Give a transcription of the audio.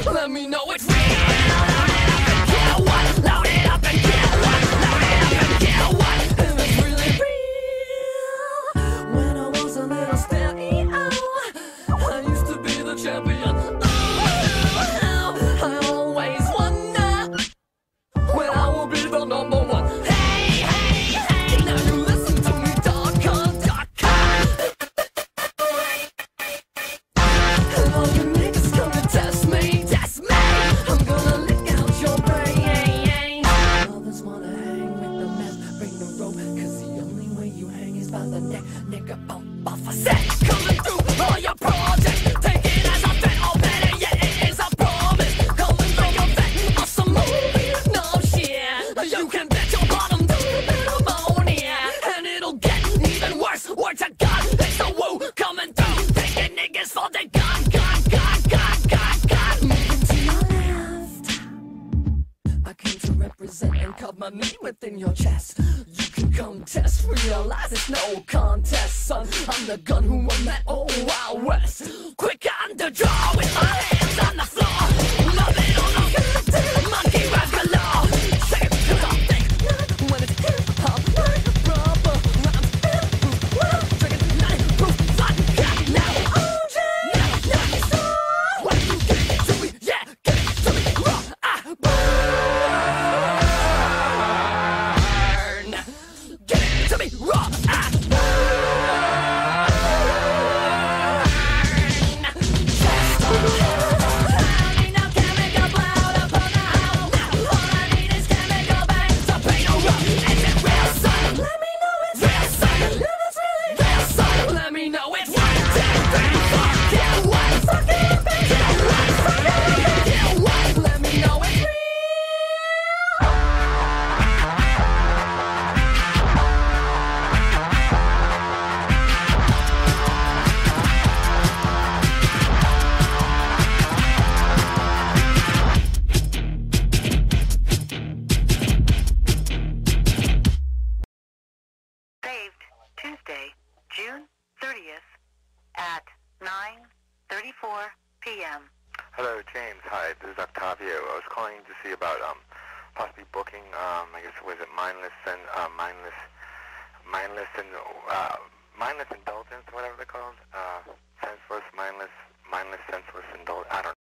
Let me know it's real. Get what? Load it up and get what? Load it up and get what? If it's really real. When I was a little steady, I used to be the champion. I always wonder when I will be the number one. Hey, hey, hey, now you listen to me, dog-con. And all you niggas come to test me. I'm gonna lick out your brain. Others wanna hang with the mess, bring the rope, 'cause the only way you hang is by the neck. Nigga, bump off a set. Coming through all your projects. Take it as a bet, or better yet, it is a promise. Coming from your vet, awesome movie. No shit, you can bet your bottom to pneumonia. And it'll get even worse. Word to God, it's the woo coming through. Taking niggas for the gun. Moving to your left. I came to represent and carve my name within your chest. You can come test, realize it's no contest, son. I'm the gun who won that old Wild West. Quick on the draw with my hands on the floor. Love it or not, monkey rap galore. Say it 'cause I think when it's hip-hop, like rubber rhymes, drinking 9 proof vodka. Now OJ, now you saw what you gave to me, yeah, give it to me raw. I burn. Give it to me raw. I let me know it's 1, 2, 3, 4. Get what? Fucking get what? Fucking get what? Let me know it's real. Saved Tuesday, June 30th at 9:34 p.m. Hello, James. Hi, this is Octavio. I was calling to see about possibly booking. I guess was it mindless indulgence, whatever they're called. Senseless, mindless, senseless indulgence. I don't know.